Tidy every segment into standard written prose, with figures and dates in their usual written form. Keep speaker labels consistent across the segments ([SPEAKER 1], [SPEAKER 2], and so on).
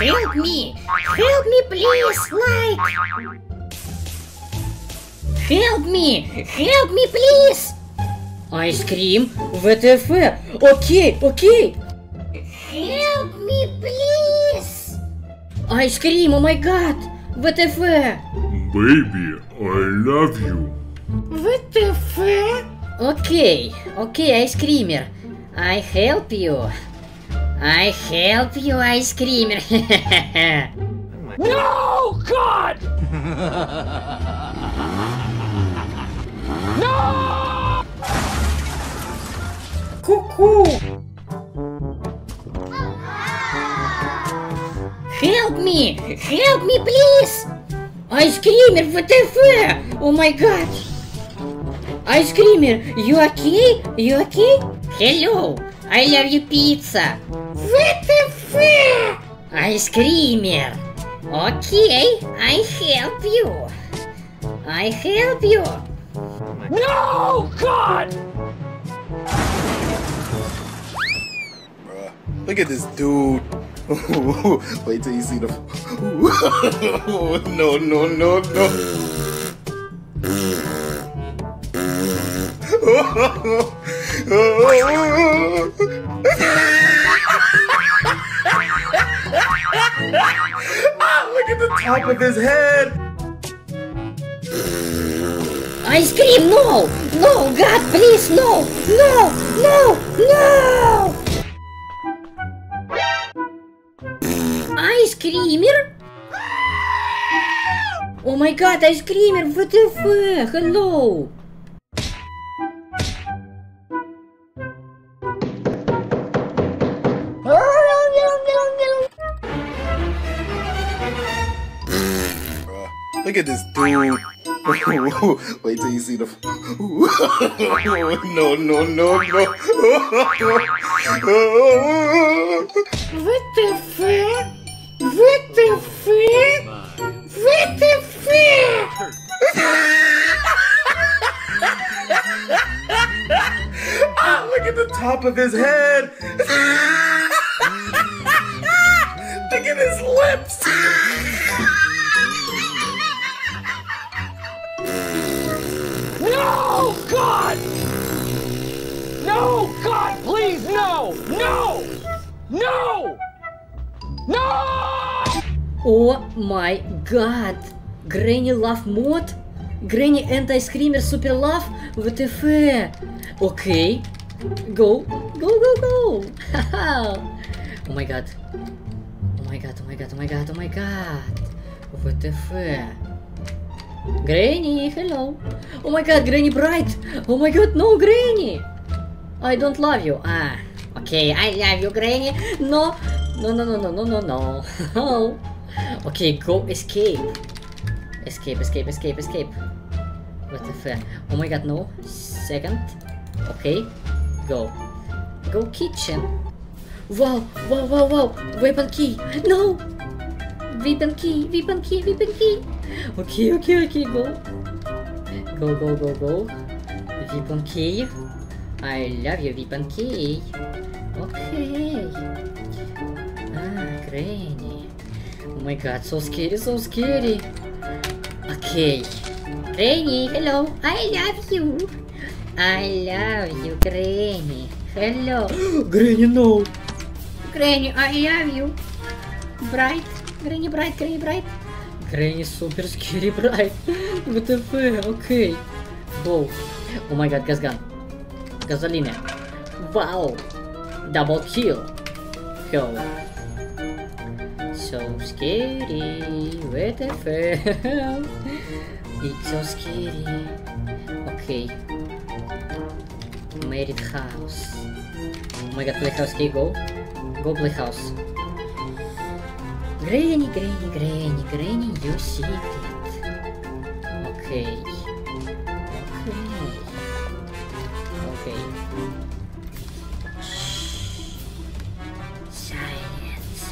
[SPEAKER 1] Help me! Help me, please! Like! Help me! Help me, please!
[SPEAKER 2] Ice cream, WTF? Окей, окей!
[SPEAKER 1] Help me, please!
[SPEAKER 2] Ice cream, oh my god! WTF?
[SPEAKER 3] Baby, I love you.
[SPEAKER 1] WTF?
[SPEAKER 2] Окей, Ice Creamer. I help you. I help you, Ice Creamer.
[SPEAKER 4] No, God! No!
[SPEAKER 1] Ку-ку! Help me! Help me, please!
[SPEAKER 2] Ice Creamer, WTF? Oh my god! Ice Creamer, you okay? You okay? Hello, I love you pizza.
[SPEAKER 1] WTF?
[SPEAKER 2] Ice Creamer. Okay, I help you. I help you.
[SPEAKER 4] No, God!
[SPEAKER 5] Bruh, look at this dude. Wait till you see the. No, no, no, no. Look at the top of his head.
[SPEAKER 2] Ice Cream, no! No, God, please, no! No! No! No! Ice Creamer? Oh my god, Ice Creamer, WTF? Hello!
[SPEAKER 5] Bruh, look at this dude. Wait till you see the. No, no, no, no.
[SPEAKER 1] WTF? WTF? WTF?
[SPEAKER 5] Look at the top of his head. Look at his lips.
[SPEAKER 4] No, God! No, God, please, no! No! No! No!
[SPEAKER 2] Oh my god! Granny Love mod? Granny and Ice Creamer Super Love? WTF? Okay. Go. Go, go, go! Haha! Oh my god. Oh my god, oh my god, oh my god, oh my god! WTF? Granny, hello! Oh my god, Granny Bright! Oh my god, no, Granny! I don't love you. Ah, okay, I love you, Granny! No! No, no, no, no, no, no, no! Okay, go escape! Escape, escape, escape, escape! What the fuck? Oh my god, no! Second. Okay, go. Go kitchen! Wow, wow, wow, wow! Weapon key! No! Weapon key, weapon key, weapon key! Okay, okay, okay, go! Go, go, go, go! Weapon key! I love you, weapon key! Okay! Ah, Granny! Oh my god, so scary, so scary! Okay! Granny, hello! I love you! I love you, Granny! Hello! Granny, no! Granny, I love you! Bright! Granny Bright, Granny Bright! Granny super scary bright! WTF? Okay! Go! Oh my god, gas gun! Gasolina! Wow! Double kill! Go! So scary! WTF? It's so scary! Okay! Married house! Oh my god, playhouse, okay, go! Go playhouse! Granny, Granny, Granny, Granny, you secret. Okay. Okay. Okay. Silence.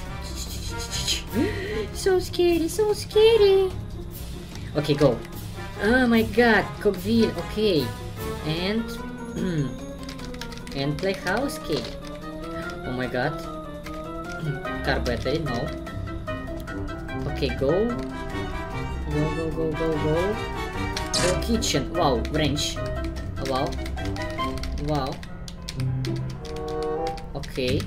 [SPEAKER 2] So scary, so scary. Okay, go. Oh my god, Cockville, okay. And... and playhouse key. Oh my god. Car battery, no. Okay, go. Go. Go kitchen. Wow, wrench. Wow. Okay.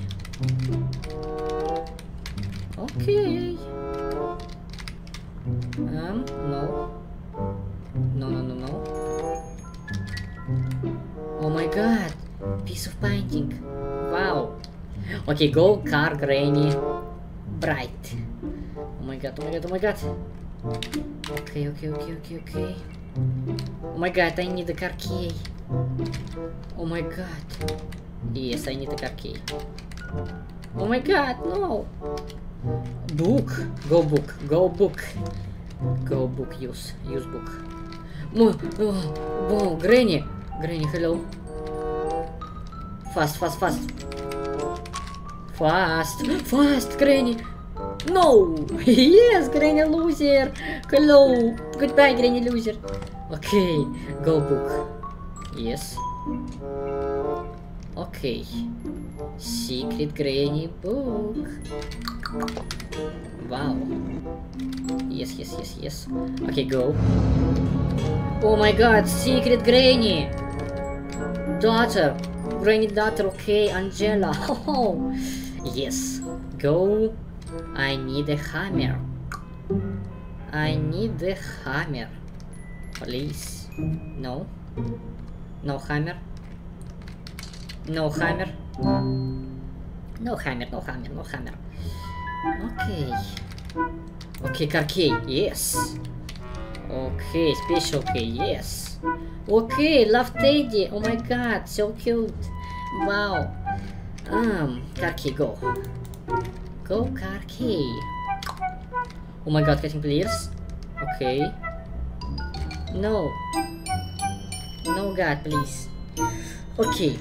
[SPEAKER 2] No. Oh my god. Piece of painting. Wow. Okay, go car, granny. Bright. Oh my god. Okay. Oh my god, I need a car key. Oh my god. Yes, I need a car key. Oh my god, no. Book. Go book. Use book. Wow, granny. Granny, hello. Fast, granny. No! Yes, granny loser. Hello. Goodbye, granny loser. Okay, go book. Yes. Okay. Secret granny book. Wow. Yes. Okay, go. Oh my god, secret granny. Daughter. Granny daughter, okay, Angela. Oh, yes. Go. I need a hammer. Please. No. No hammer. Okay, car key, yes. Okay, special key, yes. Okay, love Teddy. Oh my god, so cute. Wow. Car key, go. Go, car key. Oh my god, catching players. Okay. No, god, please. Okay.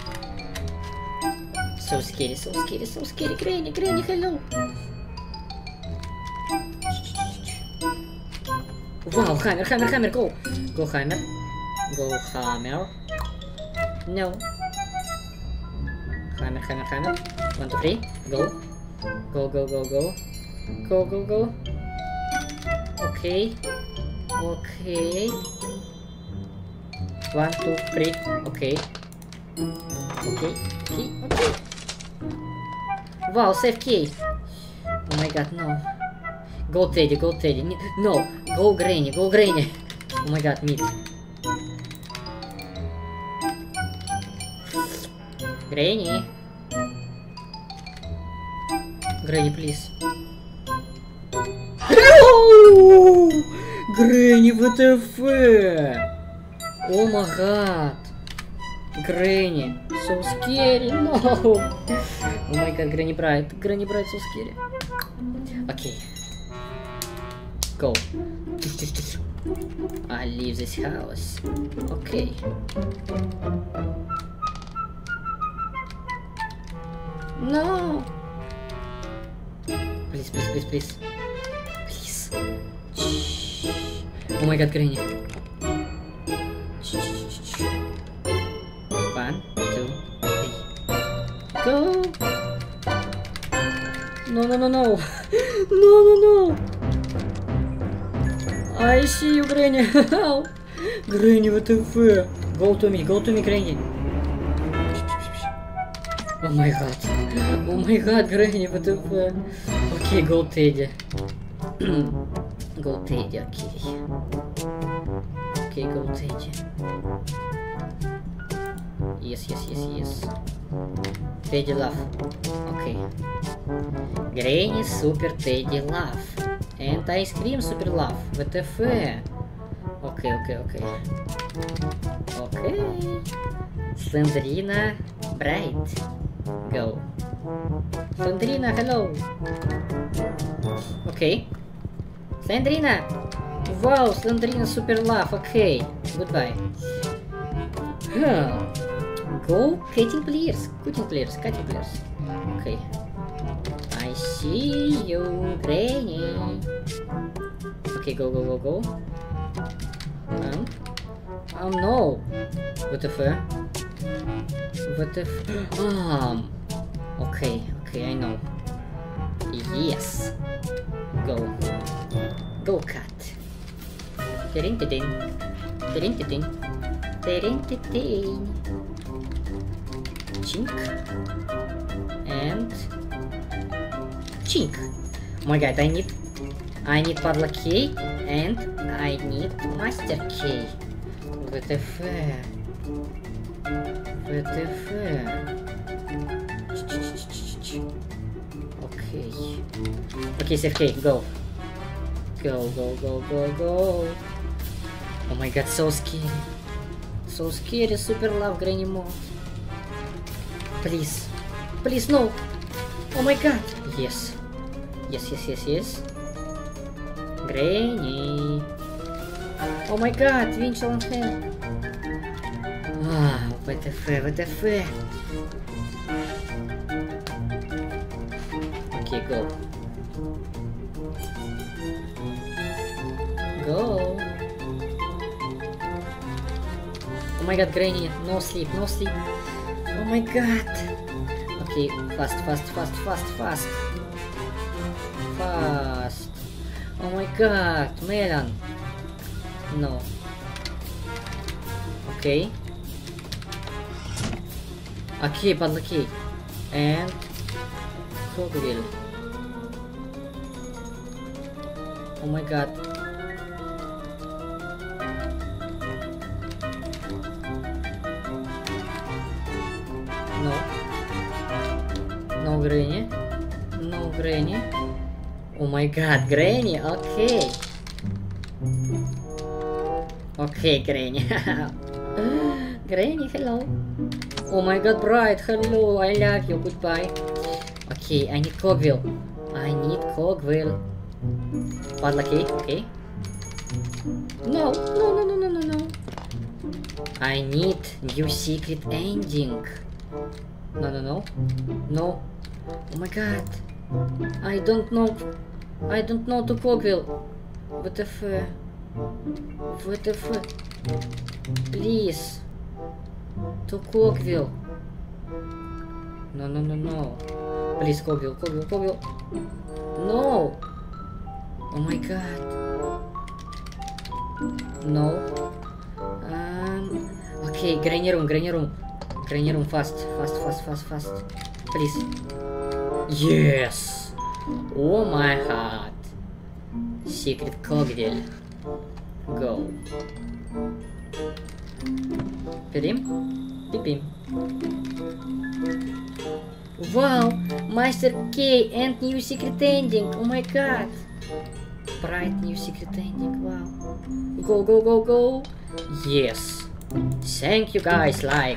[SPEAKER 2] So scary. Granny, hello. Wow, hammer, go. Go, hammer. No. Hammer. 1, 2, 3. Go. Okay. 1, 2, 3. Okay. Wow, save key. Oh my god, no. Go Teddy. No, go Granny. Oh my god, mid. Granny, please. No! Granny, WTF? Oh my god. Granny, so scary, no. Oh my god, Granny Bright, so scary. Okay. Go. I leave this house. Okay. No. Please. Oh my god, Granny. 1, 2, 3. Go. No. No. I see you, Granny. Granny, WTF? Go to me, Granny. Oh my god, Granny, WTF? Okay, go Teddy. Go Teddy, okay. Okay, go Teddy. Yes. Teddy love. Okay. Granny super Teddy love. And ice cream super love. WTF? Okay. Slendrina bright. Go. Slendrina, hello. Okay. Slendrina. Wow, Slendrina super love. Okay. Goodbye. Go cutting players. Okay. I see you, Granny. Okay, go. Oh no. WTF? Okay, I know. Yes. Go. Go cat. Tin-tin-tin. Tin-tin-tin. Tin-tin-tin. Chink. And chink. Oh my god, I need padlock key and I need master key. WTF. WTF. Okay. Okay, save key, go. Go, go, go, go, go. Oh my god, so scary. So scary, super love Granny Mod. Please. Please, no. Oh my god. Yes. Yes, yes, yes, yes. Granny. Oh my god, Winchell and hell. Ah, WTF, WTF. Okay, go. Go. Oh my god, Granny, no sleep, no sleep. Oh my god. Okay, fast, fast, fast, fast, fast. Fast. Oh my god, Melon. No. Okay. Okay, padlock key. And cogwheel. Oh my god. No. No Granny. No Granny. Oh my god, Granny, okay. Okay, Granny. Granny, hello. Oh my god, Bright, hello, I love you, goodbye. Okay, I need cogwheel. I need cogwheel. Padlock key, okay. No, no, no, no, no, no, no. I need new secret ending. No, no, no. No. Oh my god. I don't know. I don't know to cogwheel. WTF. WTF. Please. To cogwheel. No, no, no, no. Please, cogwheel, cogwheel, cogwheel. No. Oh my god. No. Okay, Granny room, Granny room. Granny room, fast, fast, fast, fast, fast. Please. Yes. Oh my heart. Secret cogwheel. Go. Pim. Pim. Wow, Master Key and new secret ending. Oh my god. Bright new secret ending. Wow. Go, go, go, go. Yes. Thank you guys, like.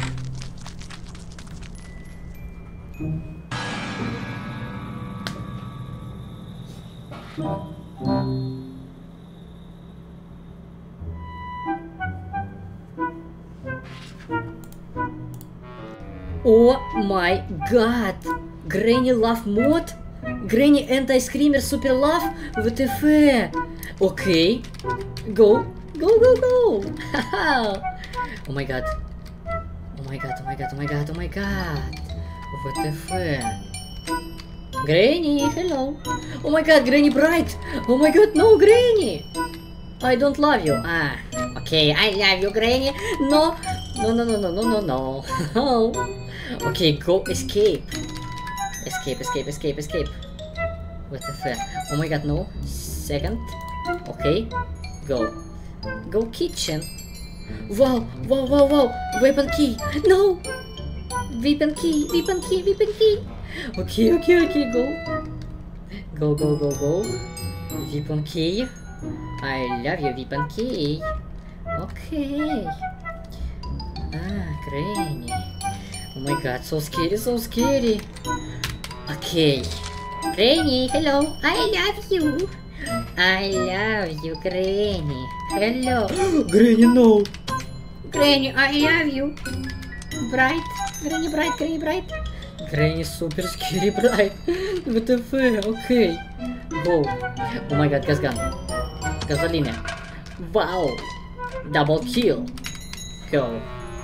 [SPEAKER 2] Oh my god! Granny Love Mod? Granny Anti-Screamer Super Love? WTF? Okay. Go. Go, go, go! Oh my god. Oh my god, oh my god, oh my god, oh my god. WTF? Granny, hello. Oh my god, Granny Bright! Oh my god, no, Granny! I don't love you. Ah, okay, I love you, Granny. No, no, no, no, no, no, no, no. Okay, go escape. Escape, escape, escape, escape. WTF? Oh my god, no. Second. Okay, go. Go kitchen. Wow, wow, wow, wow. Weapon key. No. Weapon key, weapon key, weapon key. Okay, okay, okay, go. Go, go, go, go. Weapon key. I love you, weapon key. Okay. Ah, Granny. Oh my god, so scary, so scary. Okay. Granny, hello. I love you. I love you, Granny. Hello. Granny, no. Granny, I love you. Bright. Granny Bright, Granny Bright. Granny super scary Bright. WTF, okay. Go. Oh my god, gas gun. Gasolina. Wow. Double kill. Go.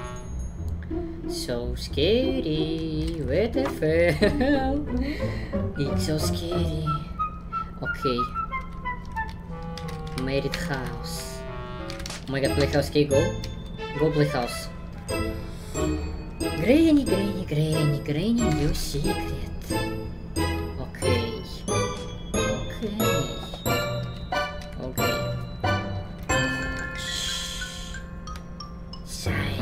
[SPEAKER 2] So scary. WTF. It's so scary. Okay. Married house. Oh my god, playhouse, okay, go. Go playhouse. Granny, Granny, Granny, Granny, new secret. Okay. Okay. Okay. Shh. Silence.